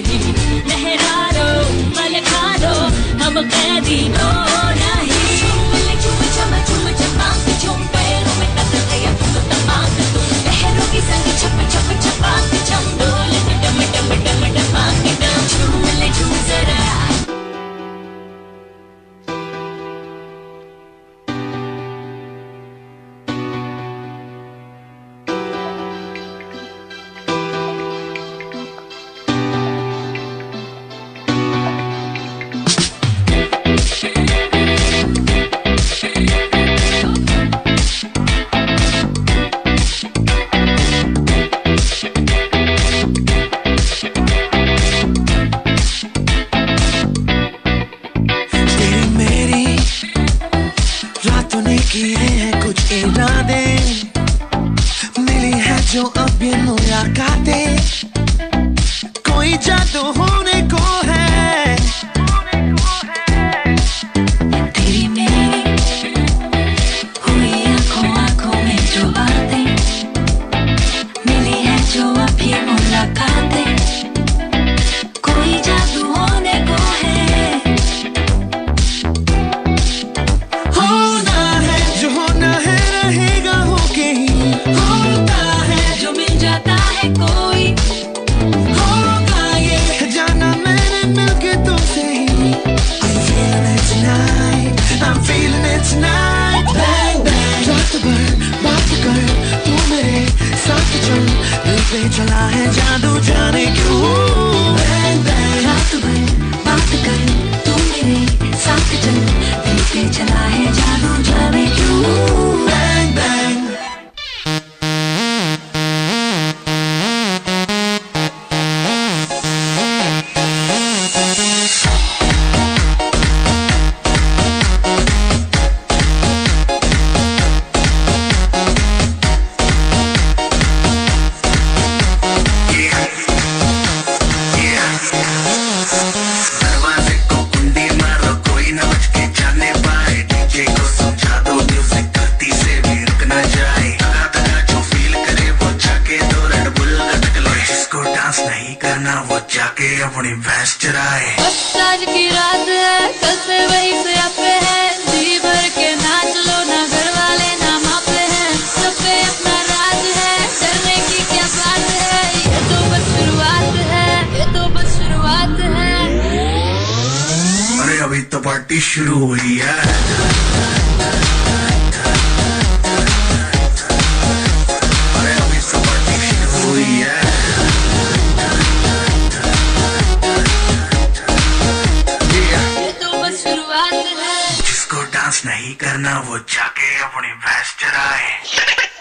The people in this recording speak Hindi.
नहीं, लहरा लो मन खा लो, हम कैदी तो नहीं। झूम झम झूम झपाक झूम पैरों में तक गया तुम तमाक तुम, लहरों की संग छप छप छपाक झम डोल डम डम डम डपाक डम। झूम ले झूम जरा किए हैं कुछ इरादे, मिली है जो अब ये मुलाकातें, कोई जादू होने को है। तेरी मेरी हुई आंखों आंखों में जो बातें, मिली है जो अब ये मुलाकातें, कोई जादू होने को है। कोई होगा ये जाना मैंने मिलके तुमसे ही। I'm feeling it tonight, I'm feeling it tonight. Bang bang रात भर बात कर तू मेरे साथ चल, दिल पे चला है जादू जाने क्यों। Bang bang रात भर बात कर तू मेरे साथ चल, दिल पे चला है जादू जाने क्यों। Bang bang नहीं करना वो जाके अपनी भैंस चराए। आज की रात है कल से वही से आपे है, जी भर के नाच लो ना घर वाले ना मापे हैं, सब पे अपना राज है, डरने की क्या बात है, ये तो बस शुरुआत है, ये तो बस शुरुआत है। अरे अभी तो पार्टी शुरू हुई है। अरे अभी तो पार्टी शुरू हुई है। जिसको डांस नहीं करना वो जाके अपनी भैंस चराए।